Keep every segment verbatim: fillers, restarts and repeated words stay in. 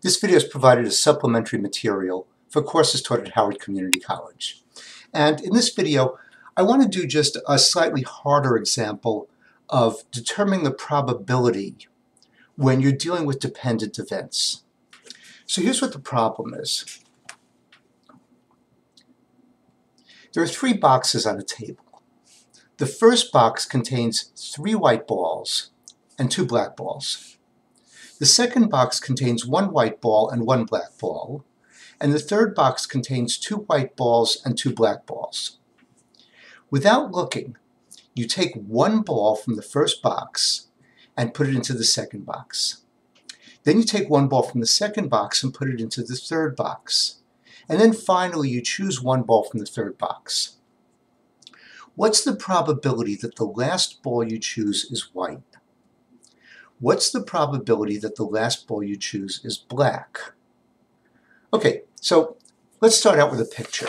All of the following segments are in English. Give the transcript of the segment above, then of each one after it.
This video is provided as supplementary material for courses taught at Howard Community College. And in this video, I want to do just a slightly harder example of determining the probability when you're dealing with dependent events. So here's what the problem is. There are three boxes on a table. The first box contains three white balls and two black balls. The second box contains one white ball and one black ball, and the third box contains two white balls and two black balls. Without looking, you take one ball from the first box and put it into the second box. Then you take one ball from the second box and put it into the third box. And then finally you choose one ball from the third box. What's the probability that the last ball you choose is white? What's the probability that the last ball you choose is black? Okay, so let's start out with a picture.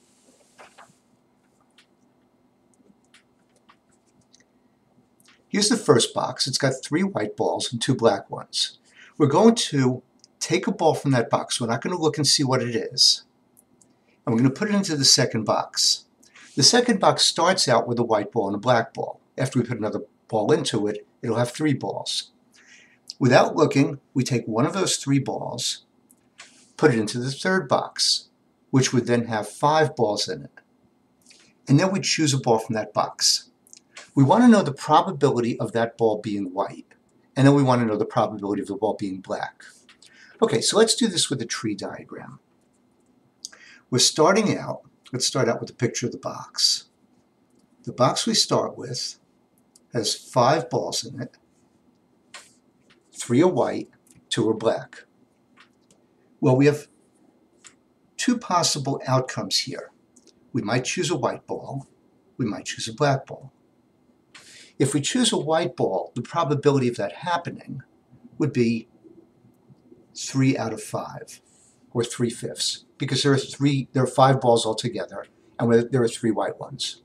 Here's the first box. It's got three white balls and two black ones. We're going to take a ball from that box. We're not going to look and see what it is. And we're going to put it into the second box. The second box starts out with a white ball and a black ball. After we put another ball into it, it'll have three balls. Without looking, we take one of those three balls, put it into the third box, which would then have five balls in it. And then we choose a ball from that box. We want to know the probability of that ball being white. And then we want to know the probability of the ball being black. Okay, so let's do this with a tree diagram. We're starting out, let's start out with a picture of the box. The box we start with has five balls in it. Three are white, two are black. Well, we have two possible outcomes here. We might choose a white ball, we might choose a black ball. If we choose a white ball, the probability of that happening would be three out of five, or three-fifths, because there are three, there are five balls altogether, and there are three white ones.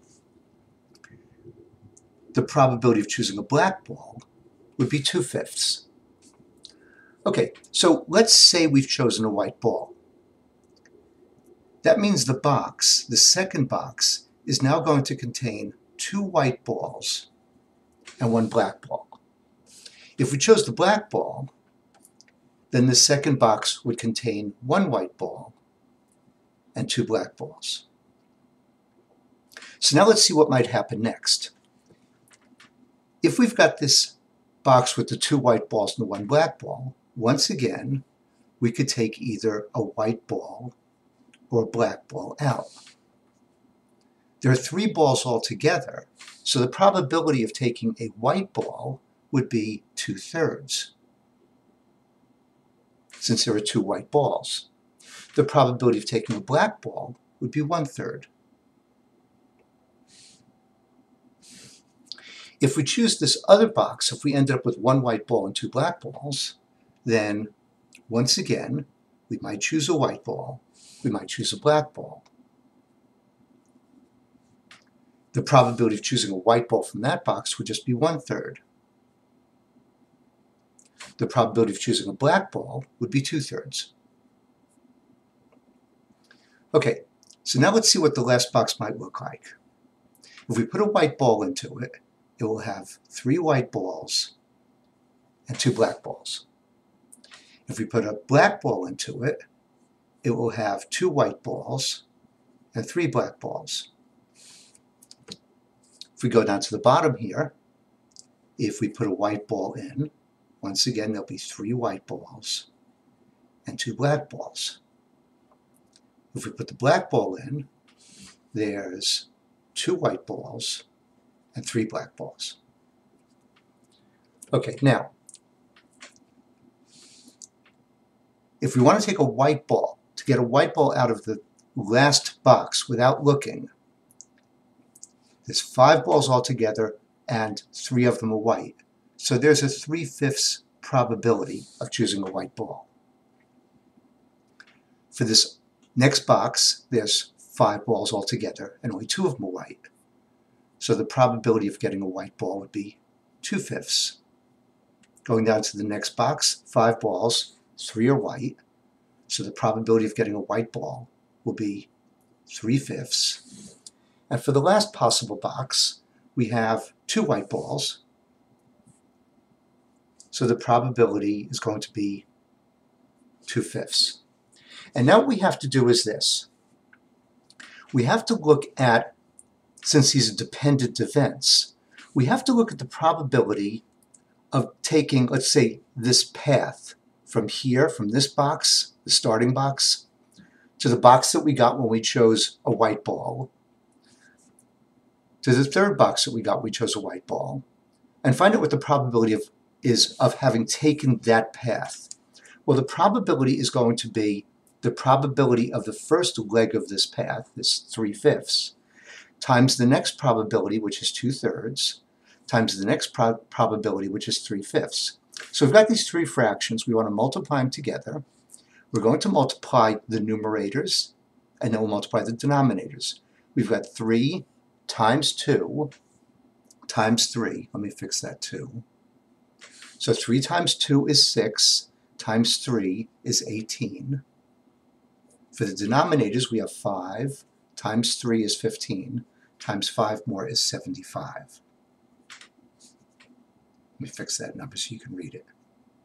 The probability of choosing a black ball would be two-fifths. Okay, so let's say we've chosen a white ball. That means the box, the second box, is now going to contain two white balls and one black ball. If we chose the black ball, then the second box would contain one white ball and two black balls. So now let's see what might happen next. If we've got this box with the two white balls and the one black ball, once again, we could take either a white ball or a black ball out. There are three balls altogether, so the probability of taking a white ball would be two-thirds, since there are two white balls. The probability of taking a black ball would be one-third. If we choose this other box, if we end up with one white ball and two black balls, then once again, we might choose a white ball, we might choose a black ball. The probability of choosing a white ball from that box would just be one-third. The probability of choosing a black ball would be two-thirds. Okay, so now let's see what the last box might look like. If we put a white ball into it, it will have three white balls and two black balls. If we put a black ball into it, it will have two white balls and three black balls. If we go down to the bottom here, if we put a white ball in, once again there'll be three white balls and two black balls. If we put the black ball in, there's two white balls and three black balls. Okay, now, if we want to take a white ball, to get a white ball out of the last box without looking, there's five balls altogether and three of them are white. So there's a three-fifths probability of choosing a white ball. For this next box, there's five balls altogether and only two of them are white. So the probability of getting a white ball would be two-fifths. Going down to the next box, five balls, three are white, so the probability of getting a white ball will be three fifths. And for the last possible box, we have two white balls, so the probability is going to be two fifths. And now what we have to do is this. We have to look at, since these are dependent events, we have to look at the probability of taking, let's say, this path from here, from this box, the starting box, to the box that we got when we chose a white ball, to the third box that we got when we chose a white ball, and find out what the probability of, is of having taken that path. Well, the probability is going to be the probability of the first leg of this path, this three fifths, times the next probability, which is two thirds, times the next pro probability, which is three fifths. So we've got these three fractions. We want to multiply them together. We're going to multiply the numerators, and then we'll multiply the denominators. We've got three times two times three. Let me fix that two. So three times two is six, times three is eighteen. For the denominators, we have five times three is fifteen, times five more is seventy-five. Let me fix that number so you can read it.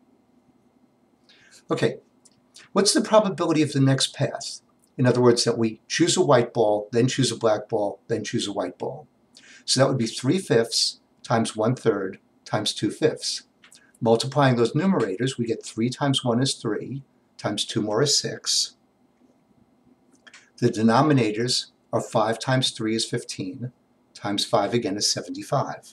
Okay, what's the probability of the next path? In other words, that we choose a white ball, then choose a black ball, then choose a white ball. So that would be three fifths times one third times two fifths. Multiplying those numerators, we get three times one is three, times two more is six. The denominators are five times three is fifteen, times five again is seventy-five.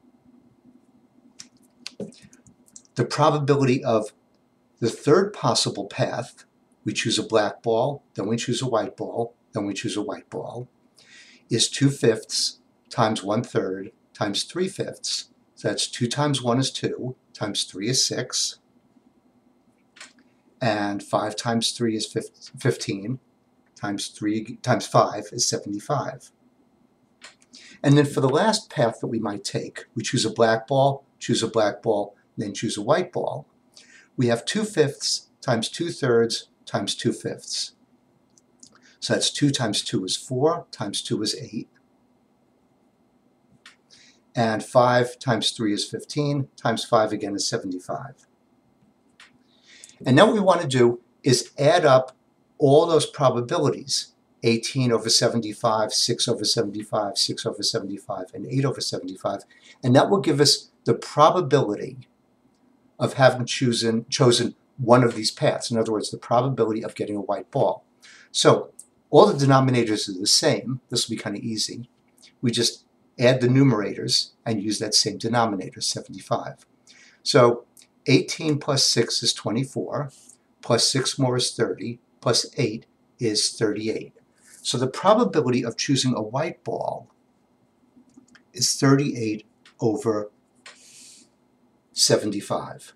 The probability of the third possible path, we choose a black ball, then we choose a white ball, then we choose a white ball, is two fifths times one third times three fifths. So that's two times one is two, times three is six, and five times three is fifteen, times three times five is seventy-five. And then for the last path that we might take, we choose a black ball, choose a black ball, then choose a white ball. We have two fifths times two thirds times two fifths. So that's two times two is four, times two is eight. And five times three is fifteen, times five again is seventy-five. And now what we want to do is add up all those probabilities, eighteen over seventy-five, six over seventy-five, six over seventy-five, and eight over seventy-five, and that will give us the probability of having chosen, chosen one of these paths. In other words, the probability of getting a white ball. So all the denominators are the same. This will be kind of easy. We just add the numerators and use that same denominator, seventy-five. So eighteen plus six is twenty-four, plus six more is thirty, plus eight is thirty-eight. So the probability of choosing a white ball is thirty-eight over seventy-five.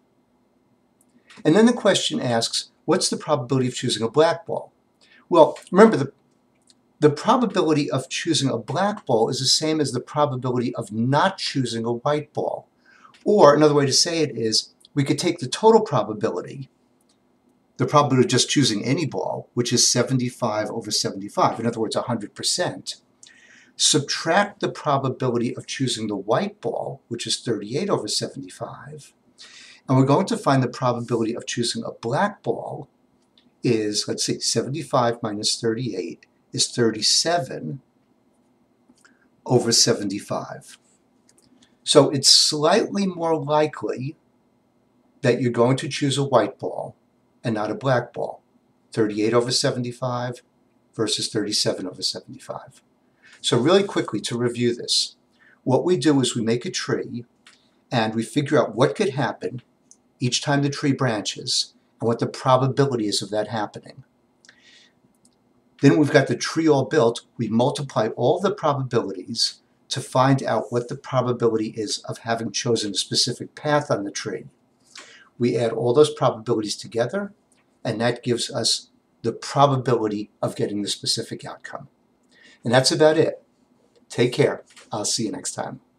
And then the question asks, what's the probability of choosing a black ball? Well, remember, the, the probability of choosing a black ball is the same as the probability of not choosing a white ball. Or another way to say it is, we could take the total probability, the probability of just choosing any ball, which is seventy-five over seventy-five, in other words, one hundred percent, subtract the probability of choosing the white ball, which is thirty-eight over seventy-five, and we're going to find the probability of choosing a black ball is, let's see, seventy-five minus thirty-eight is thirty-seven over seventy-five. So it's slightly more likely that you're going to choose a white ball and not a black ball. thirty-eight over seventy-five versus thirty-seven over seventy-five. So really quickly to review this, what we do is we make a tree and we figure out what could happen each time the tree branches and what the probability is of that happening. Then we've got the tree all built. We multiply all the probabilities to find out what the probability is of having chosen a specific path on the tree. We add all those probabilities together, and that gives us the probability of getting the specific outcome. And that's about it. Take care. I'll see you next time.